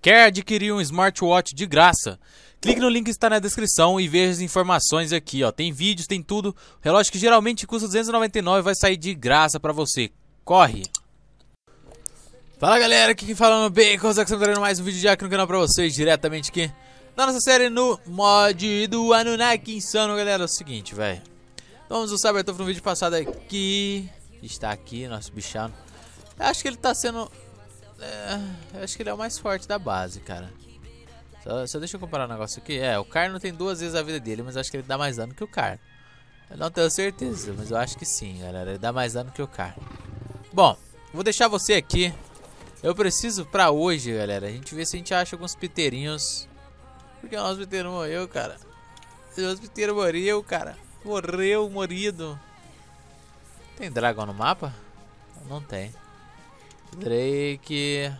Quer adquirir um smartwatch de graça? Clique no link que está na descrição e veja as informações aqui, ó. Tem vídeos, tem tudo. O relógio que geralmente custa R$299 vai sair de graça pra você. Corre! Fala galera, aqui quem fala no Bacon, estamos trazendo mais um vídeo de aqui no canal pra vocês, diretamente aqui da nossa série no mod do Anunnaki Insano, galera. É o seguinte, velho. Vamos o Cybertruck no vídeo passado aqui. Está aqui, nosso bichano. Eu acho que ele tá sendo... eu acho que ele é o mais forte da base, cara. Só deixa eu comparar um negócio aqui. O Carno tem 2 vezes a vida dele, mas eu acho que ele dá mais dano que o Carno. Eu não tenho certeza, mas eu acho que sim, galera. Ele dá mais dano que o Carno. Bom, vou deixar você aqui. Eu preciso pra hoje, galera, a gente ver se a gente acha alguns piteirinhos. Porque o nosso piteiro morreu, cara. O nosso piteiro morreu, cara. Morreu, morido. Tem dragão no mapa? Não tem. Drake.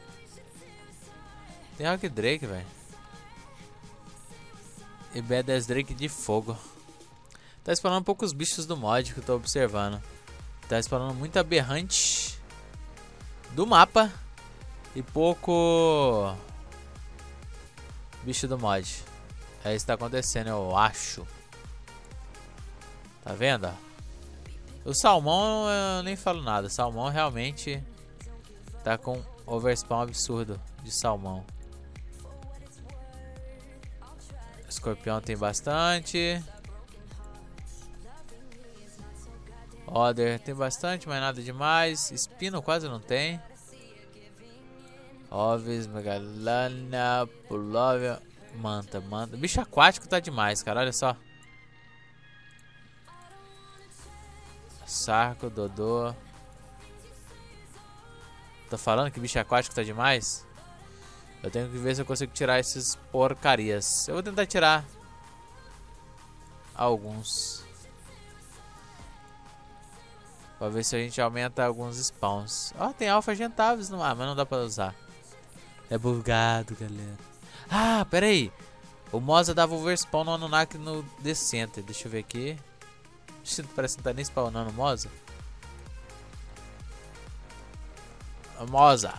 Tem Rock Drake, velho. E B10 Drake de fogo. Tá spawnando poucos bichos do mod que eu tô observando. Tá spawnando muito aberrante do mapa e pouco bicho do mod. É isso que tá acontecendo, eu acho. Tá vendo? O salmão eu nem falo nada. O salmão realmente tá com overspawn absurdo de salmão. Escorpião tem bastante. Oder tem bastante, mas nada demais. Espino quase não tem. Ovis, Megalana, Pulovia, Manta. Bicho aquático tá demais, cara. Olha só. Sarco, Dodô. Tô falando que bicho aquático tá demais? Eu tenho que ver se eu consigo tirar essas porcarias. Eu vou tentar tirar alguns. Pra ver se a gente aumenta alguns spawns. Ó, tem alfa gentavis no ar, mas não dá pra usar. É bugado, galera. Ah, pera aí. O Moza dava overspawn no Anunnaki no Decenter. Deixa eu ver aqui. Parece que não tá nem spawnando o Moza. Moza.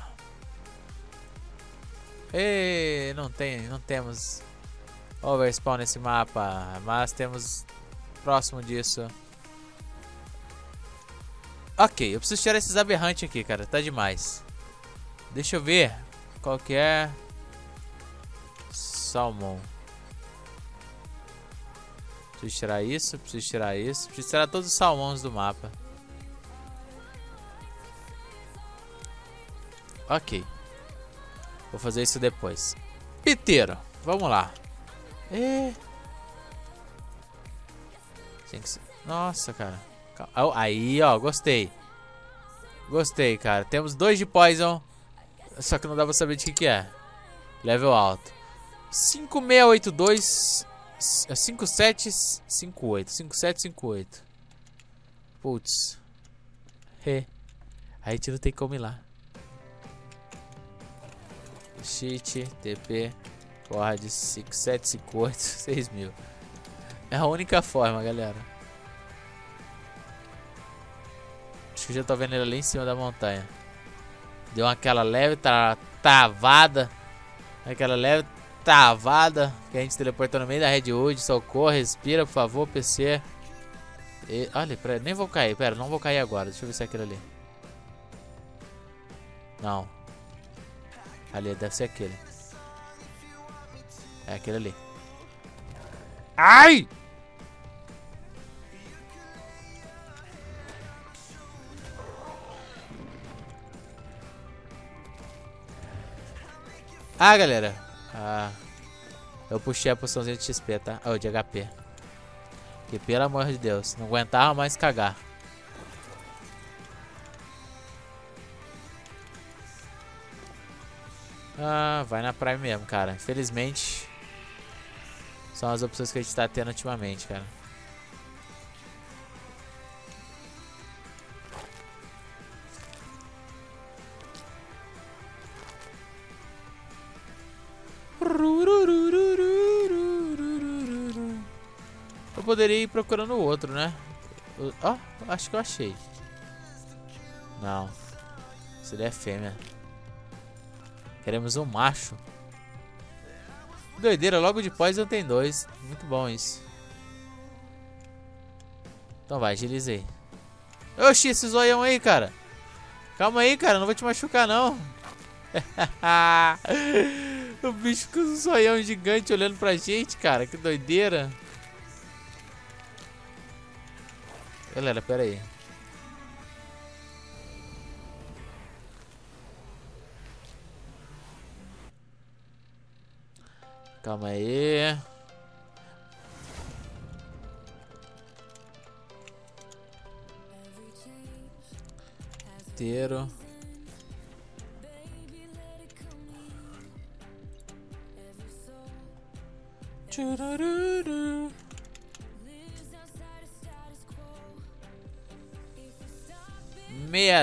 Ei, não temos overspawn nesse mapa, mas temos próximo disso. Ok, eu preciso tirar esses aberrantes aqui, cara, tá demais. Deixa eu ver qual que é. Salmão. Preciso tirar isso, preciso tirar isso. Preciso tirar todos os salmões do mapa. Ok. Vou fazer isso depois. Piteiro, vamos lá. Nossa, cara. Aí, ó, gostei. Gostei, cara. Temos 2 de poison. Só que não dá pra saber de que é. Level alto. 5682 5758. 5758. Putz. Aí a gente não tem como ir lá. Cheat, TP, Ford 5758, 6000. É a única forma, galera. Acho que já tô vendo ele ali em cima da montanha. Deu aquela leve travada. Aquela leve travada. Que a gente teleportou no meio da Redwood. Socorro, respira, por favor, PC. Olha, nem vou cair. Pera, não vou cair agora. Deixa eu ver se é aquele ali. Não. Ali, deve ser aquele. É aquele ali. Ai! Ah, galera. Eu puxei a poçãozinha de XP, tá? Oh, de HP. Que pelo amor de Deus, não aguentava mais cagar. Vai na Prime mesmo, cara. Infelizmente, são as opções que a gente tá tendo ultimamente, cara. Eu poderia ir procurando o outro, né? Ó, acho que eu achei. Não. Isso daí é fêmea. Queremos um macho. Doideira, logo de Poison tem 2. Muito bom isso. Então vai, agiliza aí. Oxi, esse zoião aí, cara. Calma aí, cara, não vou te machucar, não. O bicho com um zoião gigante olhando pra gente, cara. Que doideira. Galera, pera aí. Calma aí. Inteiro. Tchurururu. Meia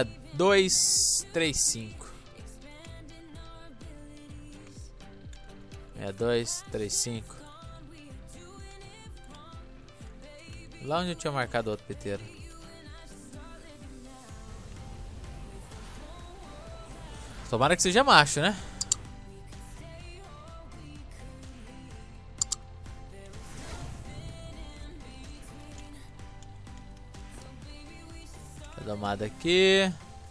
235. 6235. Lá onde eu tinha marcado outro piteiro. Tomara que seja macho, né? Domada aqui.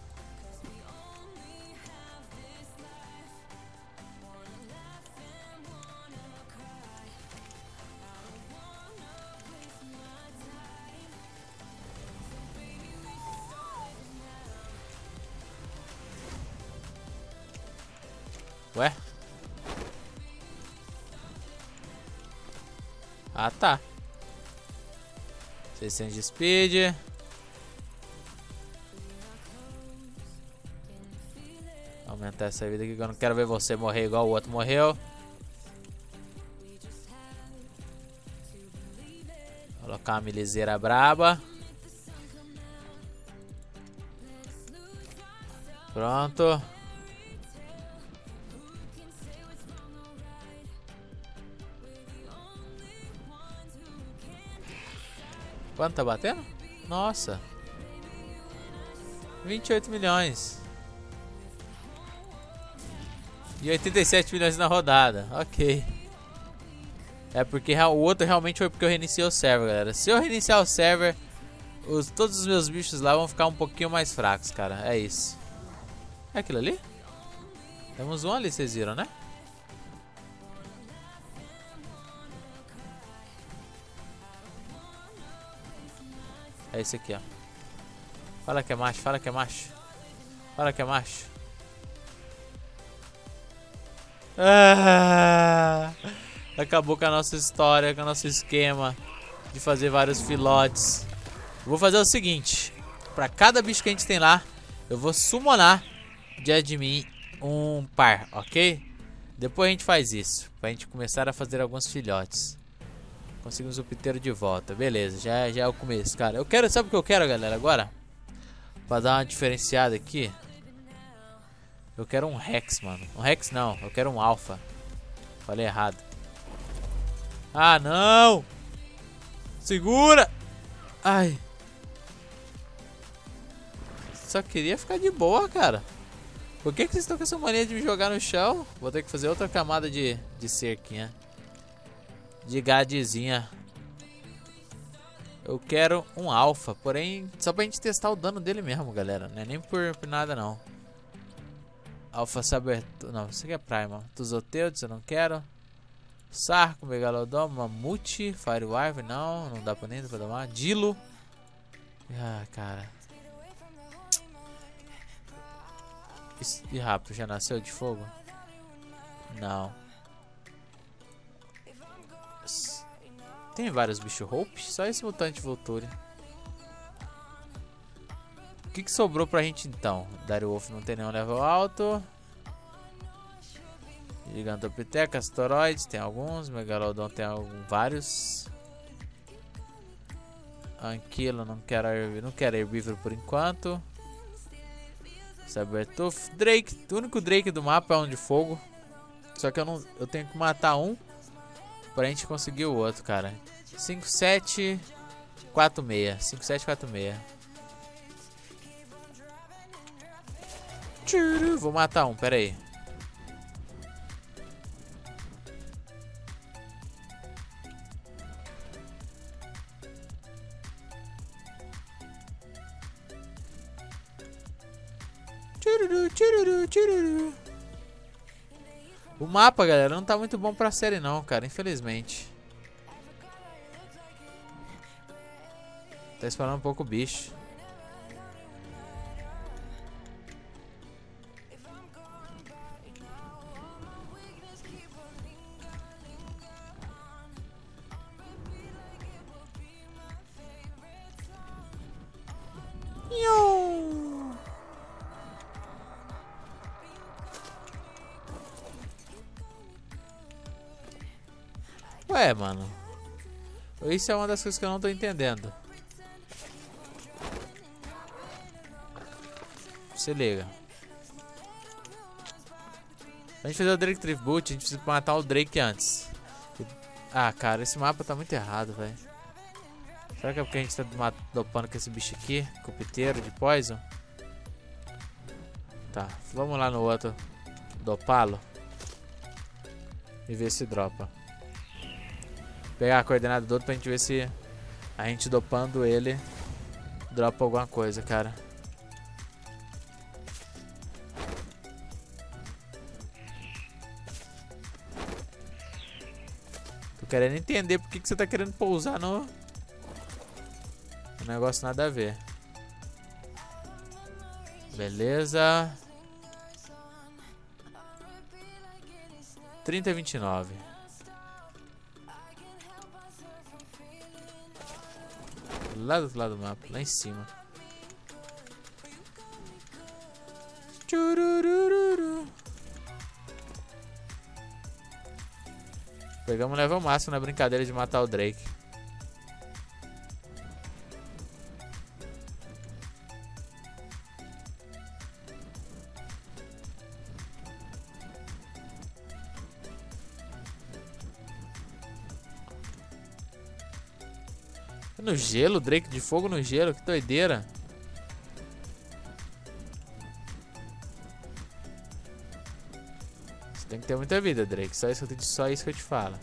Ué? Ah, tá. 600 de speed. Aumentar essa vida aqui que eu não quero ver você morrer igual o outro morreu. Colocar uma milizeira braba. Pronto. Quanto tá batendo? Nossa. 28 milhões. E 87 milhões na rodada. Ok. É porque o outro realmente foi porque eu reiniciei o server, galera. Se eu reiniciar o server, todos os meus bichos lá vão ficar um pouquinho mais fracos, cara. É isso. É aquilo ali? Temos um ali, vocês viram, né? É esse aqui, ó. Fala que é macho, fala que é macho. Fala que é macho. Ah, acabou com a nossa história, com o nosso esquema de fazer vários filhotes. Eu vou fazer o seguinte. Pra cada bicho que a gente tem lá, eu vou summonar de admin um par, ok? Depois a gente faz isso, pra gente começar a fazer alguns filhotes. Conseguimos o piteiro de volta, beleza, já é o começo, cara. Eu quero, sabe o que eu quero, galera, agora? Pra dar uma diferenciada aqui. Eu quero um Rex, mano. Um Rex não, eu quero um Alpha. Falei errado. Ah, não! Segura! Ai. Só queria ficar de boa, cara. Por que vocês estão com essa mania de me jogar no chão? Vou ter que fazer outra camada de cerquinha. De gadezinha. Eu quero um alfa, porém só pra gente testar o dano dele mesmo, galera. Não é nem por nada, não. Alpha Saber... Não, isso aqui é Primal. Tusoteudos eu não quero. Sarco, Megalodon, Mamute, Firewive, não dá pra nem pra domar. Dilo. Ah, cara. E rápido, já nasceu de fogo? Não. Tem vários bichos Hope, só esse mutante Volturi. O que sobrou pra gente então? Direwolf não tem nenhum level alto. Gigantopithecus, Astoroides, tem alguns. Megalodon tem vários. Anquilo, não quero herbívoro por enquanto. Sabertooth, Drake, o único Drake do mapa é um de fogo. Só que eu tenho que matar um pra gente conseguir o outro, cara. 5746. 5746. Vou matar um, pera aí. Tchururu, tchururu, tchururu. O mapa, galera, não tá muito bom pra série não, cara, infelizmente. Tá esperando um pouco o bicho. Ué, mano. Isso é uma das coisas que eu não tô entendendo. Se liga. Pra gente fazer o Drake Tribute, a gente precisa matar o Drake antes. Ah, cara, esse mapa tá muito errado, velho. Será que é porque a gente tá dopando com esse bicho aqui? Cupiteiro de Poison? Tá, vamos lá no outro. Dopá-lo. E ver se dropa. Pegar a coordenada do outro pra gente ver se a gente dopando ele dropa alguma coisa, cara. Tô querendo entender por que você tá querendo pousar no negócio nada a ver. Beleza. 30,29. Lá do outro lado do mapa, lá em cima. Tchurururu. Pegamos o level máximo na brincadeira de matar o Drake. No gelo, Drake de fogo no gelo, que doideira. Você tem que ter muita vida, Drake. Só isso que eu te falo.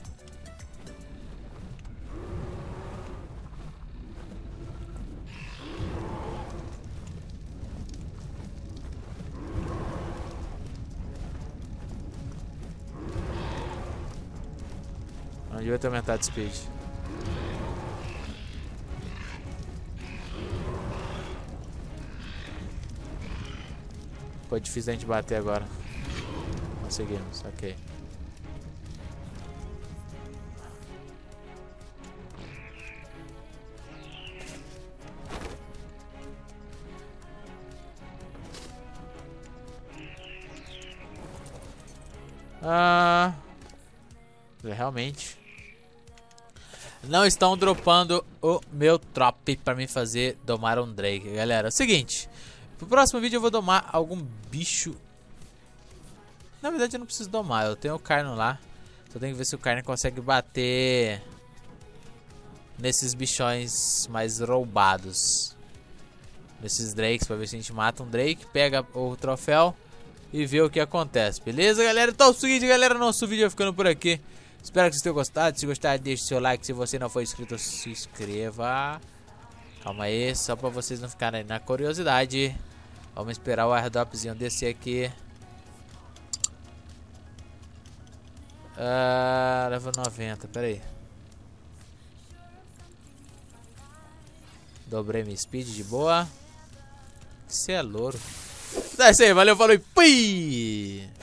Não devia ter aumentado de speed. Ficou difícil a gente bater agora. Conseguimos, ok. Realmente não estão dropando o meu drop pra mim fazer domar um Drake, galera. É o seguinte, pro próximo vídeo eu vou domar algum bicho. Na verdade eu não preciso domar, eu tenho o Carno lá. Só tenho que ver se o Carno consegue bater nesses bichões mais roubados, nesses Drakes, pra ver se a gente mata um Drake, pega o troféu e vê o que acontece, beleza, galera? Então é o seguinte, galera, nosso vídeo vai ficando por aqui. Espero que vocês tenham gostado. Se gostar, deixe seu like. Se você não for inscrito, se inscreva. Calma aí, só pra vocês não ficarem na curiosidade. Vamos esperar o airdropzinho descer aqui. Level 90, pera aí. Dobrei minha speed de boa. Você é louro. Então é isso aí, valeu, falou e fui!